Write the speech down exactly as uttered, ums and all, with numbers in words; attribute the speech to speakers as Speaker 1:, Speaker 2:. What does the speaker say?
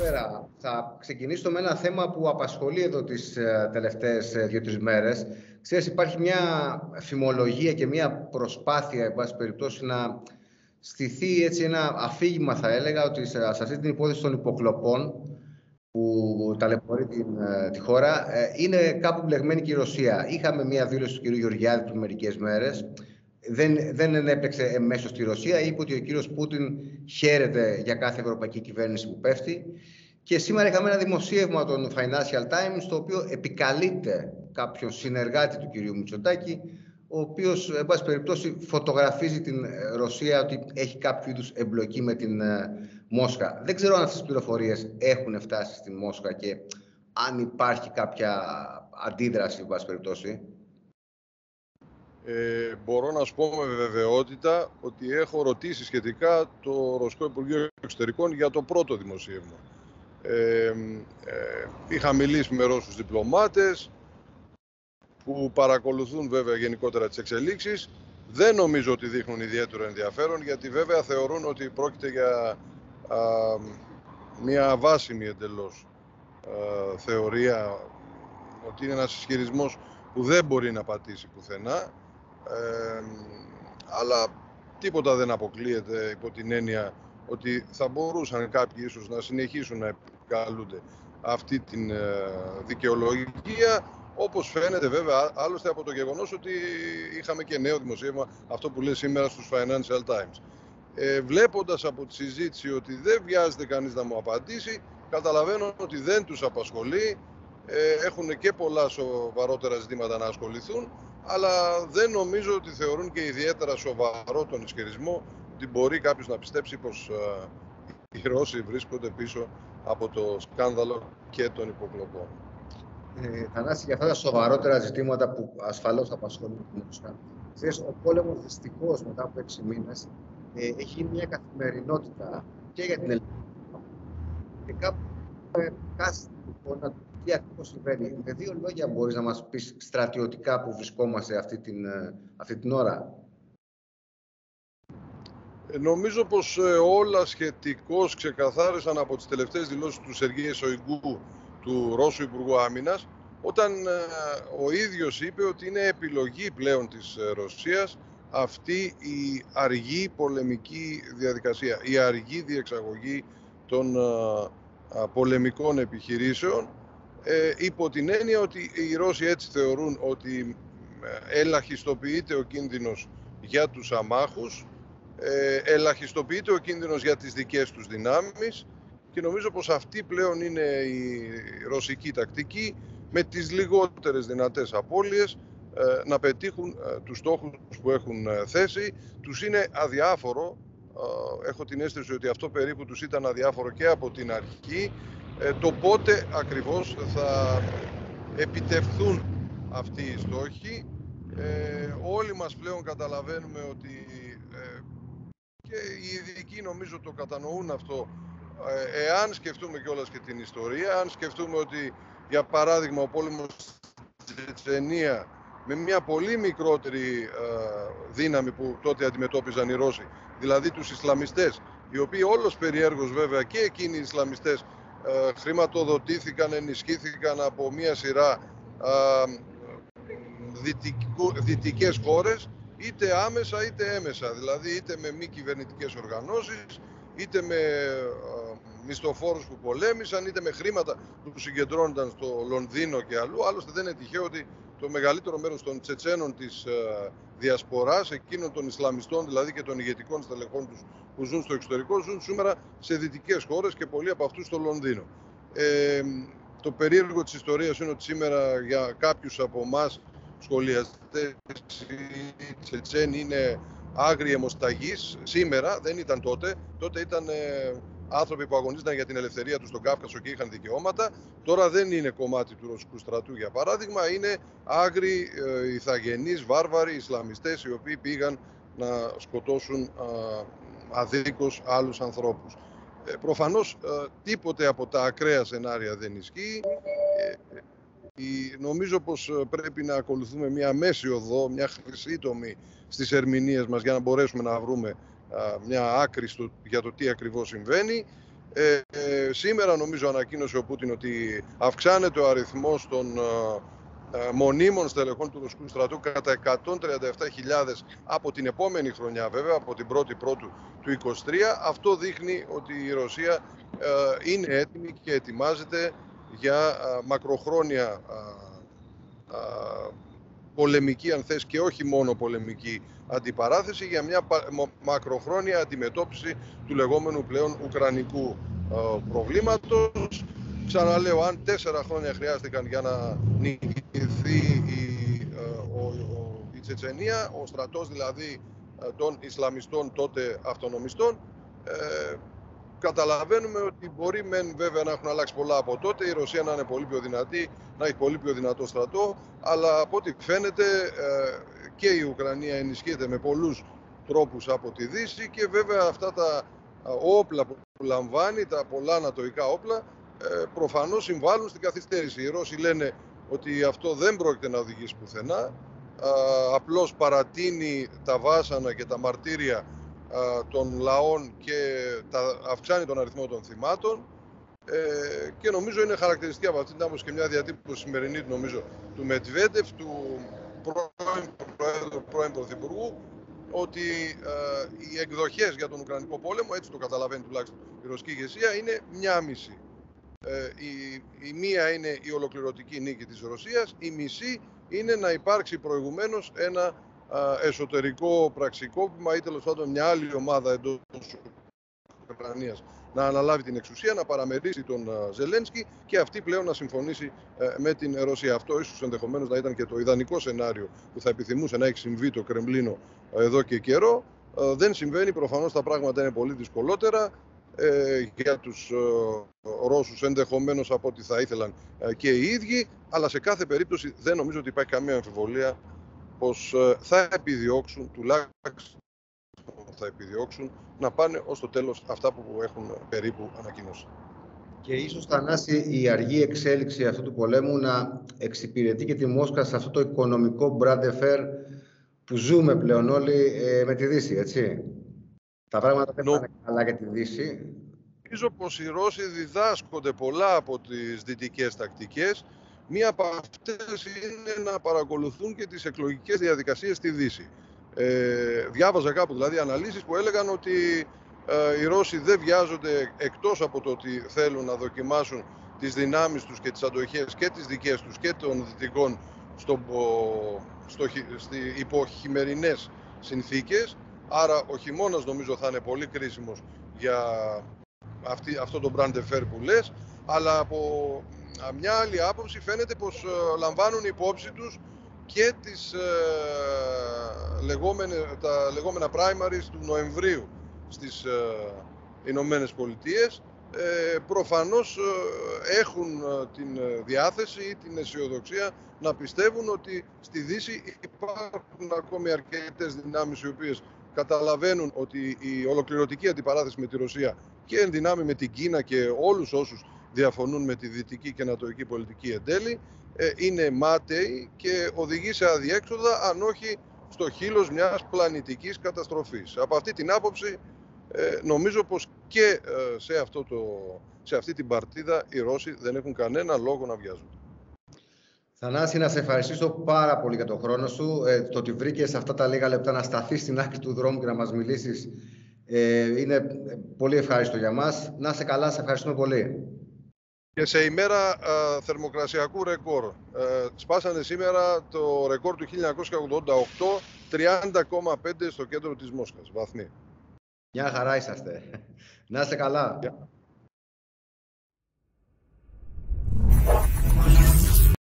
Speaker 1: Καλησπέρα. Θα ξεκινήσω με ένα θέμα που απασχολεί εδώ τις τελευταίες δύο-τρεις μέρες. Ξέρεις, υπάρχει μια φημολογία και μια προσπάθεια, εν πάση περιπτώσει, να στηθεί έτσι ένα αφήγημα, θα έλεγα, ότι σε αυτή την υπόθεση των υποκλοπών που ταλαιπωρεί την, τη χώρα, είναι κάπου μπλεγμένη και η Ρωσία. Είχαμε μια δήλωση του κ. Γεωργιάδη πριν μερικές μέρες. Δεν, δεν ενέπλεξε εμέσως στη Ρωσία. Είπε ότι ο κύριος Πούτιν χαίρεται για κάθε ευρωπαϊκή κυβέρνηση που πέφτει. Και σήμερα είχαμε ένα δημοσίευμα των Financial Times, το οποίο επικαλείται κάποιον συνεργάτη του κυρίου Μητσοτάκη, ο οποίος, εν πάση περιπτώσει, φωτογραφίζει την Ρωσία ότι έχει κάποιο είδους εμπλοκή με την Μόσχα. Δεν ξέρω αν αυτές τις πληροφορίες έχουν φτάσει στη Μόσχα και αν υπάρχει κάποια αντίδραση, εν πάση περιπτώσει.
Speaker 2: Ε, μπορώ να σου πω με βεβαιότητα ότι έχω ρωτήσει σχετικά το Ρωσικό Υπουργείο Εξωτερικών για το πρώτο δημοσίευμα. Ε, ε, είχα μιλήσει με Ρώσους διπλωμάτες που παρακολουθούν βέβαια γενικότερα τις εξελίξεις. Δεν νομίζω ότι δείχνουν ιδιαίτερο ενδιαφέρον, γιατί βέβαια θεωρούν ότι πρόκειται για α, μια αβάσιμη εντελώς α, θεωρία, ότι είναι ένας ισχυρισμός που δεν μπορεί να πατήσει πουθενά. Ε, αλλά τίποτα δεν αποκλείεται υπό την έννοια ότι θα μπορούσαν κάποιοι ίσως να συνεχίσουν να επικαλούνται αυτή την ε, δικαιολογία, όπως φαίνεται βέβαια άλλωστε από το γεγονός ότι είχαμε και νέο δημοσίευμα, αυτό που λέει σήμερα στους Financial Times. Ε, βλέποντας από τη συζήτηση ότι δεν βιάζεται κανείς να μου απαντήσει, καταλαβαίνω ότι δεν τους απασχολεί, ε, έχουν και πολλά σοβαρότερα ζητήματα να ασχοληθούν, αλλά δεν νομίζω ότι θεωρούν και ιδιαίτερα σοβαρό τον ισχυρισμό ότι μπορεί κάποιος να πιστέψει πως uh, οι Ρώσοι βρίσκονται πίσω από το σκάνδαλο και των υποκλοπών.
Speaker 1: Ε, Θανάση, για αυτά τα σοβαρότερα ζητήματα που ασφαλώς απασχολούν την Μόσχα, ξέρεις, ο πόλεμος δυστυχώς μετά από έξι μήνες ε, έχει γίνει μια καθημερινότητα και για την Ελλάδα. Και κάπου ε, κάθεται λοιπόν να τι ακριβώς συμβαίνει. Με δύο λόγια μπορείς να μας πεις στρατιωτικά που βρισκόμαστε αυτή την, αυτή την ώρα.
Speaker 2: Ε, νομίζω πως ε, όλα σχετικώς ξεκαθάρισαν από τις τελευταίες δηλώσεις του Σεργέη Σοϊγκού, του Ρώσου Υπουργού Άμυνας, όταν ε, ο ίδιος είπε ότι είναι επιλογή πλέον της ε, Ρωσίας αυτή η αργή πολεμική διαδικασία, η αργή διεξαγωγή των ε, πολεμικών επιχειρήσεων, Ε, υπό την έννοια ότι οι Ρώσοι έτσι θεωρούν ότι ελαχιστοποιείται ο κίνδυνος για τους αμάχους, ε, ελαχιστοποιείται ο κίνδυνος για τις δικές τους δυνάμεις, και νομίζω πως αυτή πλέον είναι η ρωσική τακτική, με τις λιγότερες δυνατές απώλειες ε, να πετύχουν ε, τους στόχους που έχουν ε, θέσει. Τους είναι αδιάφορο, ε, έχω την αίσθηση ότι αυτό περίπου τους ήταν αδιάφορο και από την αρχή, το πότε ακριβώς θα επιτευχθούν αυτοί οι στόχοι. Ε, όλοι μας πλέον καταλαβαίνουμε ότι ε, και οι ειδικοί νομίζω το κατανοούν αυτό, ε, εάν σκεφτούμε κιόλας και την ιστορία, αν σκεφτούμε ότι για παράδειγμα ο πόλεμος στη Τσετσενία με μια πολύ μικρότερη ε, δύναμη που τότε αντιμετώπιζαν οι Ρώσοι, δηλαδή τους Ισλαμιστές, οι οποίοι όλος περιέργως βέβαια και εκείνοι οι Ισλαμιστές Ε, χρηματοδοτήθηκαν, ενισχύθηκαν από μια σειρά ε, δυτικού, δυτικές χώρες, είτε άμεσα είτε έμεσα, δηλαδή είτε με μη κυβερνητικές οργανώσεις, είτε με ε, μισθοφόρους που πολέμησαν, είτε με χρήματα που συγκεντρώνονταν στο Λονδίνο και αλλού. Άλλωστε δεν είναι τυχαίο ότι το μεγαλύτερο μέρος των Τσετσένων της ε, διασποράς, εκείνων των Ισλαμιστών δηλαδή και των ηγετικών στελεχών τους που ζουν στο εξωτερικό, ζουν σήμερα σε δυτικές χώρες και πολλοί από αυτούς στο Λονδίνο. Ε, το περίεργο της ιστορίας είναι ότι σήμερα για κάποιους από εμάς σχολιαστές οι Τσετσένοι είναι άγριοι αιμοσταγείς. Σήμερα, δεν ήταν τότε. Τότε ήταν ε, άνθρωποι που αγωνίζονταν για την ελευθερία τους στον Κάφκασο και είχαν δικαιώματα. Τώρα δεν είναι κομμάτι του ρωσικού στρατού, για παράδειγμα. Είναι άγριοι ε, ηθαγενείς, βάρβαροι, Ισλαμιστές, οι οποίοι πήγαν να σκοτώσουν ε, αδίκως άλλους ανθρώπους. Ε, προφανώς ε, τίποτε από τα ακραία σενάρια δεν ισχύει. Ε, ε, νομίζω πως πρέπει να ακολουθούμε μια μέση οδό, μια χρυσή τομή στις ερμηνείες μας για να μπορέσουμε να βρούμε α, μια άκρη στο, για το τι ακριβώς συμβαίνει. Ε, ε, σήμερα νομίζω ανακοίνωσε ο Πούτιν ότι αυξάνεται ο αριθμός των ε, ε, μονίμων στελεχών του Ρωσικού στρατού κατά εκατόν τριάντα επτά χιλιάδες από την επόμενη χρονιά, βέβαια, από την πρώτη Πρώτου του είκοσι τρία. Αυτό δείχνει ότι η Ρωσία ε, είναι έτοιμη και ετοιμάζεται για ε, μακροχρόνια ε, ε, πολεμική, αν θες, και όχι μόνο πολεμική αντιπαράθεση, για μια μακροχρόνια αντιμετώπιση του λεγόμενου πλέον ουκρανικού ε, προβλήματος. Ξαναλέω, αν τέσσερα χρόνια χρειάστηκαν για να νικηθεί η, ε, ο, ο, η Τσετσενία, ο στρατός δηλαδή ε, των Ισλαμιστών, τότε αυτονομιστών, ε, καταλαβαίνουμε ότι μπορεί μεν βέβαια να έχουν αλλάξει πολλά από τότε, η Ρωσία να είναι πολύ πιο δυνατή, να έχει πολύ πιο δυνατό στρατό, αλλά από ό,τι φαίνεται και η Ουκρανία ενισχύεται με πολλούς τρόπους από τη Δύση και βέβαια αυτά τα όπλα που λαμβάνει, τα πολλά ανατοϊκά όπλα, προφανώς συμβάλλουν στην καθυστέρηση. Οι Ρώσοι λένε ότι αυτό δεν πρόκειται να οδηγήσει πουθενά, απλώς παρατείνει τα βάσανα και τα μαρτύρια των λαών και τα αυξάνει τον αριθμό των θυμάτων, ε, και νομίζω είναι χαρακτηριστική από αυτήν την άποψη και μια διατύπωση σημερινή, νομίζω, του Μετβέντεφ, του πρώην Προέδρου, πρώην Πρωθυπουργού, ότι ε, οι εκδοχές για τον Ουκρανικό πόλεμο, έτσι το καταλαβαίνει τουλάχιστον η ρωσική ηγεσία, είναι μια μισή. Ε, η, η μία είναι η ολοκληρωτική νίκη της Ρωσίας, η μισή είναι να υπάρξει προηγουμένως ένα εσωτερικό πραξικόπημα ή τέλος πάντων μια άλλη ομάδα εντός της Ουκρανίας να αναλάβει την εξουσία, να παραμερίσει τον Ζελένσκι και αυτή πλέον να συμφωνήσει με την Ρωσία. Αυτό ίσως ενδεχομένως να ήταν και το ιδανικό σενάριο που θα επιθυμούσε να έχει συμβεί το Κρεμλίνο εδώ και καιρό. Δεν συμβαίνει, προφανώς τα πράγματα είναι πολύ δυσκολότερα για τους Ρώσους ενδεχομένως από ό,τι θα ήθελαν και οι ίδιοι, αλλά σε κάθε περίπτωση δεν νομίζω ότι υπάρχει καμία αμφιβολία πως θα επιδιώξουν, τουλάχιστον θα επιδιώξουν, να πάνε ως το τέλος αυτά που έχουν περίπου ανακοινώσει.
Speaker 1: Και ίσως, Θανάση, η αργή εξέλιξη αυτού του πολέμου να εξυπηρετεί και τη Μόσχα σε αυτό το οικονομικό μπραντεφέρ που ζούμε πλέον όλοι ε, με τη Δύση, έτσι. Τα πράγματα δεν πάνε καλά για τη Δύση.
Speaker 2: Νομίζω πως οι Ρώσοι διδάσκονται πολλά από τις δυτικές τακτικές. Μία από αυτές είναι να παρακολουθούν και τις εκλογικές διαδικασίες στη Δύση. Ε, διάβαζα κάπου δηλαδή αναλύσεις που έλεγαν ότι ε, οι Ρώσοι δεν βιάζονται, εκτός από το ότι θέλουν να δοκιμάσουν τις δυνάμεις τους και τις αντοχές και τις δικές τους και των δυτικών στο, στο, στο, υπό χειμερινές συνθήκες. Άρα ο χειμώνας νομίζω θα είναι πολύ κρίσιμος για αυτή, αυτό το brand affair που λες, αλλά από μια άλλη άποψη φαίνεται πως ε, λαμβάνουν υπόψη τους και τις, ε, λεγόμενες, τα λεγόμενα primaries του Νοεμβρίου στις ε, Ηνωμένες Πολιτείες. Ε, προφανώς ε, έχουν ε, την διάθεση ή την αισιοδοξία να πιστεύουν ότι στη Δύση υπάρχουν ακόμη αρκετές δυνάμεις οι οποίες καταλαβαίνουν ότι η ολοκληρωτική αντιπαράθεση με τη Ρωσία και εν δυνάμει με την Κίνα και όλους όσους διαφωνούν με τη δυτική και νατοϊκή πολιτική εν τέλει, ε, είναι μάταιοι και οδηγεί σε αδιέξοδα, αν όχι στο χείλος μιας πλανητικής καταστροφής. Από αυτή την άποψη ε, νομίζω πως και ε, σε, αυτό το, σε αυτή την παρτίδα οι Ρώσοι δεν έχουν κανένα λόγο να βιάζονται.
Speaker 1: Θανάση, να σε ευχαριστήσω πάρα πολύ για τον χρόνο σου. Ε, το ότι βρήκες αυτά τα λίγα λεπτά να σταθείς στην άκρη του δρόμου και να μας μιλήσεις ε, είναι πολύ ευχάριστο για μας. Να είσαι καλά, σε ευχαριστούμε πολύ.
Speaker 2: Και σε ημέρα α, θερμοκρασιακού ρεκόρ. Ε, σπάσανε σήμερα το ρεκόρ του χίλια εννιακόσια ογδόντα οκτώ, τριάντα κόμμα πέντε στο κέντρο της Μόσχας, βαθμοί.
Speaker 1: Μια χαρά είσαστε. Να είστε καλά.
Speaker 2: Yeah.